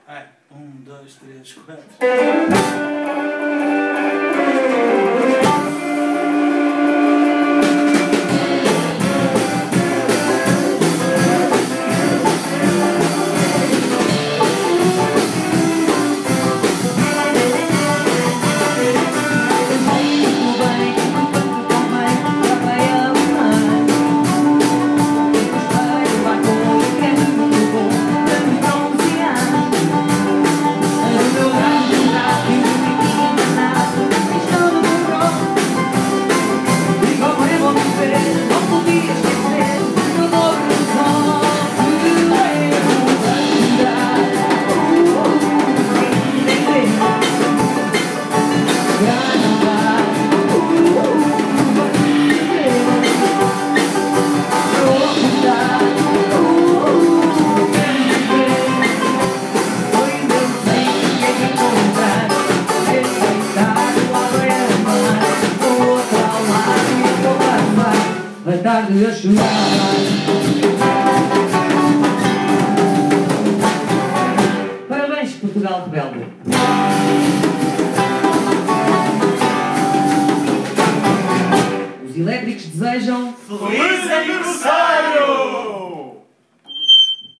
Vai, 1, 2, 3, 4. A tarde a chorar. Parabéns, Portugal rebelde. Os elétricos desejam Feliz aniversário!